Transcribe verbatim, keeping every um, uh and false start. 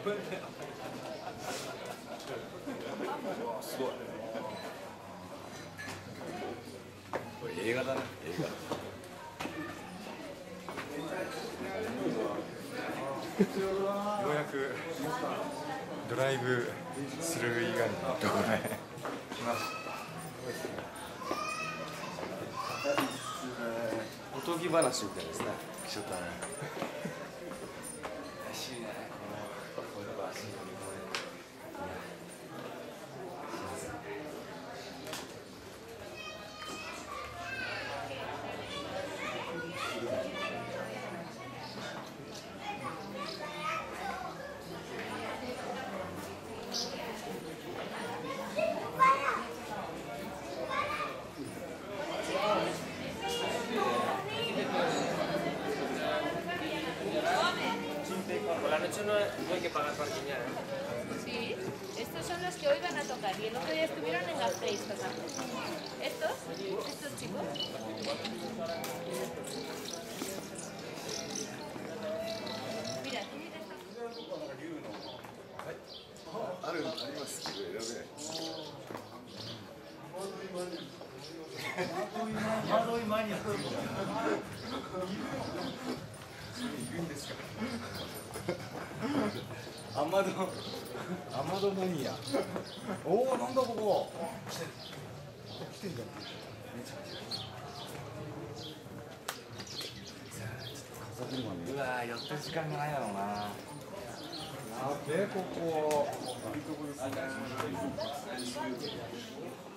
わすごい。これ映画だね、映画。ようやくドライブする以外のところへ来ました。おとぎ話みたいですね、来ちゃったね。怪しいね、このこれは足に乗り込まれる。 Por la noche no, no hay que pagar parking ya, ¿eh? Sí, estos son los que hoy van a tocar y el otro día estuvieron en Gasteiz tocando. ¿Estos? ¿Estos chicos? Mira, tú mira esta. ある、ありますけど選べない。 窓井マニアいるんですか。アマド、アマドマニア。おお、なんだここ。来てんじゃん。うわー、寄ってる時間がないだろうな。やべえ、ここ。いいとこですね。